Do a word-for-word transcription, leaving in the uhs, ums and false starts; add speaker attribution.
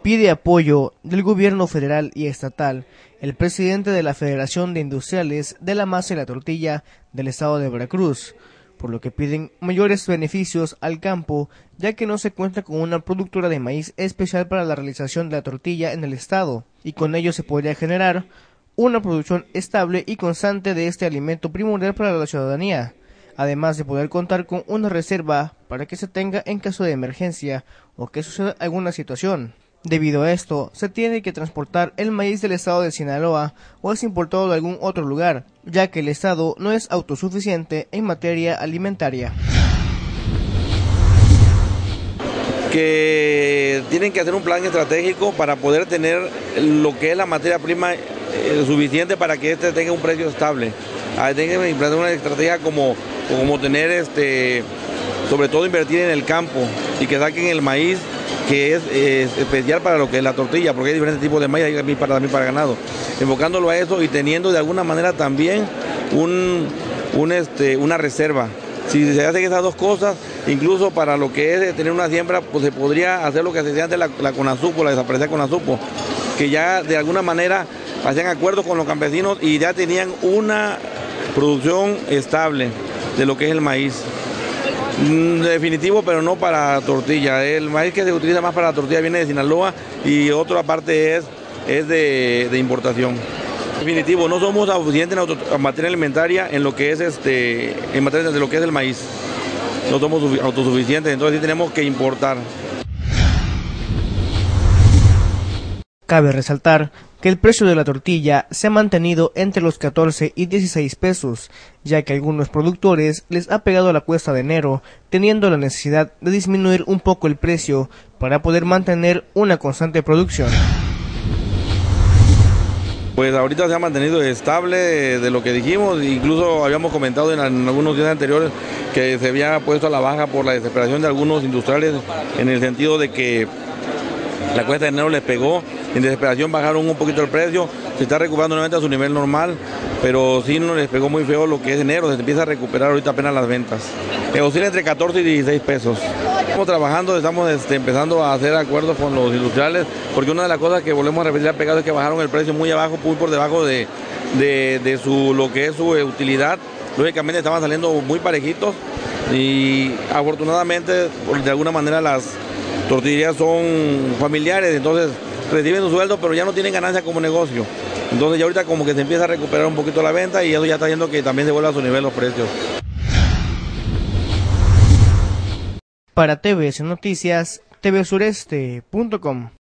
Speaker 1: pide apoyo del gobierno federal y estatal el presidente de la Federación de Industriales de la Masa y la Tortilla del estado de Veracruz, por lo que piden mayores beneficios al campo, ya que no se cuenta con una productora de maíz especial para la realización de la tortilla en el estado, y con ello se podría generar una producción estable y constante de este alimento primordial para la ciudadanía, además de poder contar con una reserva para que se tenga en caso de emergencia o que suceda alguna situación. Debido a esto, se tiene que transportar el maíz del estado de Sinaloa o es importado de algún otro lugar, ya que el estado no es autosuficiente en materia alimentaria.
Speaker 2: Que tienen que hacer un plan estratégico para poder tener lo que es la materia prima eh, suficiente para que este tenga un precio estable. Hay que implementar una estrategia como, como tener, este, sobre todo invertir en el campo y que saquen el maíz, que es eh, especial para lo que es la tortilla, porque hay diferentes tipos de maíz, hay para, también para ganado. Enfocándolo a eso y teniendo de alguna manera también un, un, este, una reserva. Si se hacen esas dos cosas, incluso para lo que es tener una siembra, pues se podría hacer lo que se hacía antes la, la Conasupo, la desaparecida Conasupo, que ya de alguna manera hacían acuerdos con los campesinos y ya tenían una producción estable de lo que es el maíz. Definitivo, pero no para tortilla. El maíz que se utiliza más para la tortilla viene de Sinaloa y otra parte es, es de, de importación. Definitivo, no somos suficientes en, en materia alimentaria en lo que es este, en materia de lo que es el maíz. No somos autosuficientes, entonces sí tenemos que importar.
Speaker 1: Cabe resaltar que el precio de la tortilla se ha mantenido entre los catorce y dieciséis pesos, ya que a algunos productores les ha pegado la cuesta de enero, teniendo la necesidad de disminuir un poco el precio para poder mantener una constante producción.
Speaker 2: Pues ahorita se ha mantenido estable de, de lo que dijimos, incluso habíamos comentado en, en algunos días anteriores que se había puesto a la baja por la desesperación de algunos industriales en el sentido de que la cuesta de enero les pegó, en desesperación bajaron un poquito el precio, se está recuperando nuevamente a su nivel normal, pero sí no les pegó muy feo lo que es enero, se empieza a recuperar ahorita apenas las ventas. Eh, oscila entre catorce y dieciséis pesos. Estamos trabajando, estamos este, empezando a hacer acuerdos con los industriales, porque una de las cosas que volvemos a repetir al pegado es que bajaron el precio muy abajo, muy por debajo de, de, de su, lo que es su utilidad. Lógicamente estaban saliendo muy parejitos y afortunadamente de alguna manera las tortillerías son familiares, entonces reciben su sueldo pero ya no tienen ganancia como negocio. Entonces ya ahorita como que se empieza a recuperar un poquito la venta y eso ya está haciendo que también se vuelva a su nivel los precios.
Speaker 1: Para T V S Noticias, T V Sureste punto com.